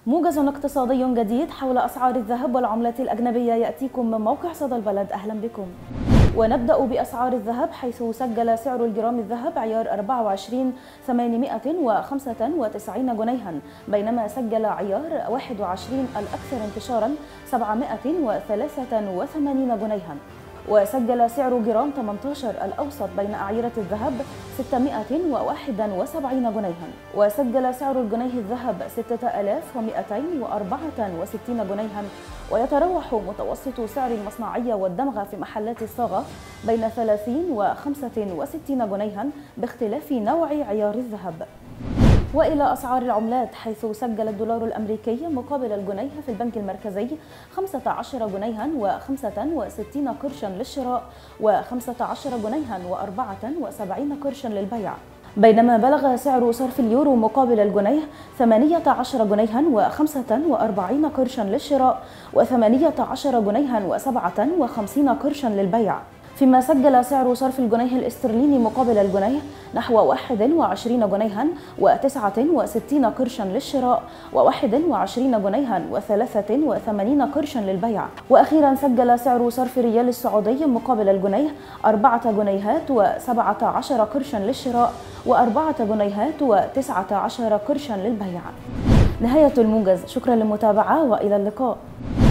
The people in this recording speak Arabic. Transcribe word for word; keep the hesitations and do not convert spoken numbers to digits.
موجز اقتصادي جديد حول أسعار الذهب والعملات الأجنبية يأتيكم من موقع صدى البلد. أهلا بكم. ونبدأ بأسعار الذهب، حيث سجل سعر الجرام الذهب عيار أربعة وعشرين ثمانمائة وخمسة وتسعين جنيها، بينما سجل عيار واحد وعشرين الأكثر انتشارا سبعمائة وثلاثة وثمانين جنيها. وسجل سعر جرام ثمانية عشر الأوسط بين أعيرة الذهب ستمائة وواحد وسبعين جنيها. وسجل سعر الجنيه الذهب ستة آلاف ومائتين وأربعة وستين جنيها. ويتراوح متوسط سعر المصنعية والدمغة في محلات الصاغة بين ثلاثين وخمسة وستين جنيها باختلاف نوع عيار الذهب. وإلى أسعار العملات، حيث سجل الدولار الأمريكي مقابل الجنيه في البنك المركزي خمسة عشر جنيها وخمسة وستين قرشا للشراء وخمسة عشر جنيها وأربعة وسبعين قرشا للبيع، بينما بلغ سعر صرف اليورو مقابل الجنيه ثمانية عشر جنيها وخمسة وأربعين قرشا للشراء وثمانية عشر جنيها وسبعة وخمسين قرشا للبيع، فيما سجل سعر صرف الجنيه الاسترليني مقابل الجنيه نحو واحد وعشرين جنيها وتسعة وستين قرشا للشراء وواحد وعشرين جنيها وثلاثة وثمانين قرشا للبيع. وأخيرا سجل سعر صرف الريال السعودي مقابل الجنيه أربعة جنيهات وسبعة عشر قرشا للشراء وأربعة جنيهات وتسعة عشر قرشا للبيع. نهاية الموجز، شكرا للمتابعة وإلى اللقاء.